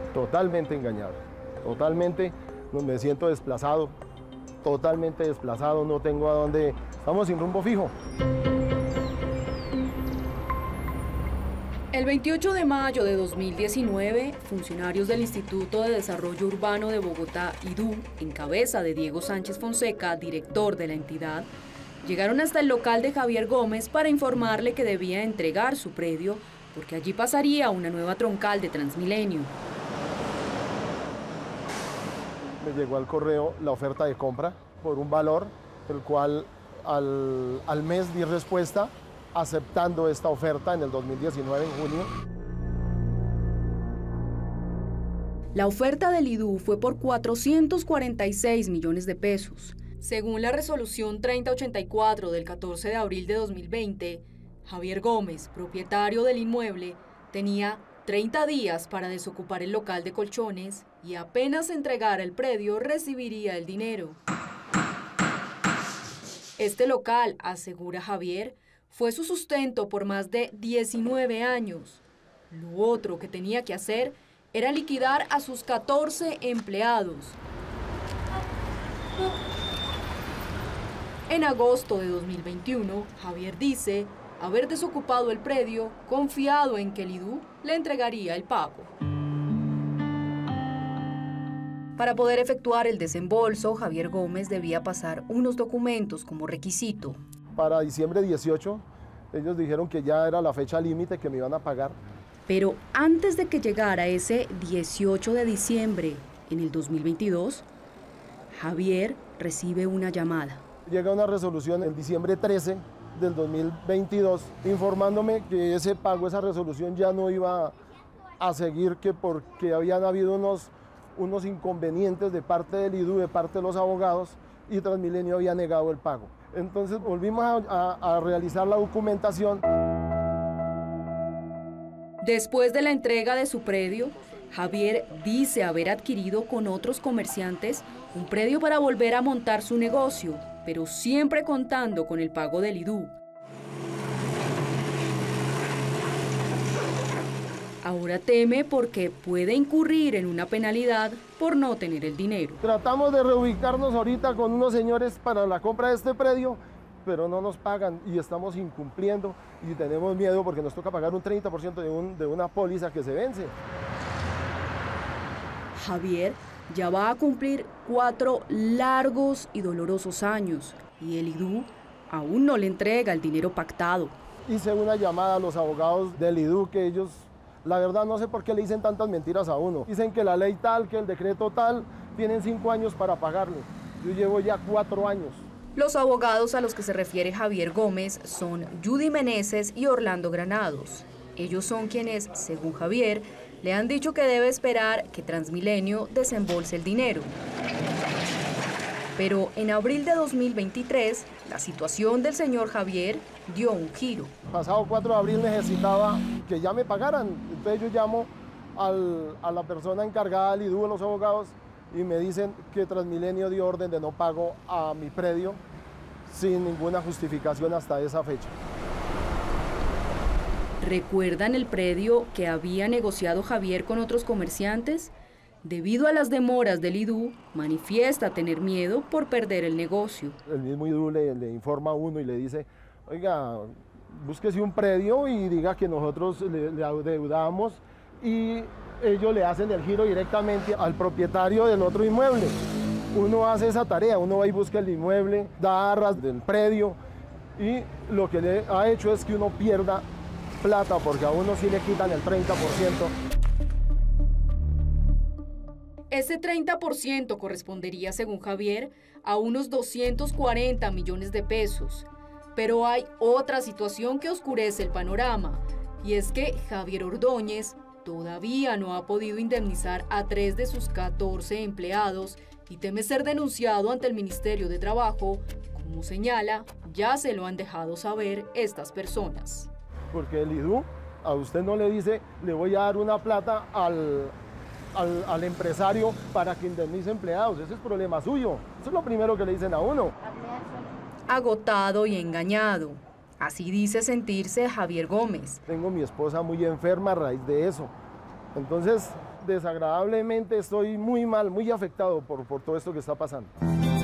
totalmente engañado, totalmente me siento desplazado, totalmente desplazado, no tengo a dónde, estamos sin rumbo fijo. El 28 de mayo de 2019, funcionarios del Instituto de Desarrollo Urbano de Bogotá, IDU, en cabeza de Diego Sánchez Fonseca, director de la entidad, llegaron hasta el local de Javier Gómez para informarle que debía entregar su predio porque allí pasaría una nueva troncal de Transmilenio. Me llegó al correo la oferta de compra por un valor, el cual al mes di respuesta aceptando esta oferta en el 2019, en junio. La oferta del IDU fue por 446 millones de pesos. Según la resolución 3084 del 14 de abril de 2020, Javier Gómez, propietario del inmueble, tenía 30 días para desocupar el local de colchones y apenas entregara el predio recibiría el dinero. Este local, asegura Javier, fue su sustento por más de 19 años. Lo otro que tenía que hacer era liquidar a sus 14 empleados. En agosto de 2021, Javier dice haber desocupado el predio confiado en que el IDU le entregaría el pago. Para poder efectuar el desembolso, Javier Gómez debía pasar unos documentos como requisito. Para diciembre 18, ellos dijeron que ya era la fecha límite que me iban a pagar. Pero antes de que llegara ese 18 de diciembre en el 2022, Javier recibe una llamada. Llega una resolución el diciembre 13 del 2022 informándome que ese pago, esa resolución ya no iba a seguir, que porque habían habido unos inconvenientes de parte del IDU, de parte de los abogados, y Transmilenio había negado el pago. Entonces volvimos a realizar la documentación. Después de la entrega de su predio, Javier dice haber adquirido con otros comerciantes un predio para volver a montar su negocio, pero siempre contando con el pago del IDU. Ahora teme porque puede incurrir en una penalidad por no tener el dinero. Tratamos de reubicarnos ahorita con unos señores para la compra de este predio, pero no nos pagan y estamos incumpliendo y tenemos miedo porque nos toca pagar un 30% de una póliza que se vence. Javier ya va a cumplir 4 largos y dolorosos años y el IDU aún no le entrega el dinero pactado. Hice una llamada a los abogados del IDU que ellos, la verdad no sé por qué le dicen tantas mentiras a uno. Dicen que la ley tal, que el decreto tal, tienen 5 años para pagarle. Yo llevo ya 4 años. Los abogados a los que se refiere Javier Gómez son Judy Meneses y Orlando Granados. Ellos son quienes, según Javier, le han dicho que debe esperar que Transmilenio desembolse el dinero. Pero en abril de 2023, la situación del señor Javier dio un giro. Pasado 4 de abril necesitaba que ya me pagaran. Entonces yo llamo a la persona encargada del IDU, de los abogados, y me dicen que Transmilenio dio orden de no pago a mi predio sin ninguna justificación hasta esa fecha. ¿Recuerdan el predio que había negociado Javier con otros comerciantes? Debido a las demoras del IDU, manifiesta tener miedo por perder el negocio. El mismo IDU le informa a uno y le dice, oiga, búsquese un predio y diga que nosotros le adeudamos, y ellos le hacen el giro directamente al propietario del otro inmueble. Uno hace esa tarea, uno va y busca el inmueble, da arras del predio, y lo que le ha hecho es que uno pierda plata porque a uno sí le quitan el 30%. Ese 30% correspondería, según Javier, a unos 240 millones de pesos. Pero hay otra situación que oscurece el panorama, y es que Javier Ordóñez todavía no ha podido indemnizar a 3 de sus 14 empleados y teme ser denunciado ante el Ministerio de Trabajo. Como señala, ya se lo han dejado saber estas personas. Porque el IDU a usted no le dice, le voy a dar una plata al empresario para que indemnice empleados. Ese es problema suyo. Eso es lo primero que le dicen a uno. Agotado y engañado. Así dice sentirse Javier Gómez. Tengo mi esposa muy enferma a raíz de eso. Entonces, desagradablemente estoy muy mal, muy afectado por todo esto que está pasando.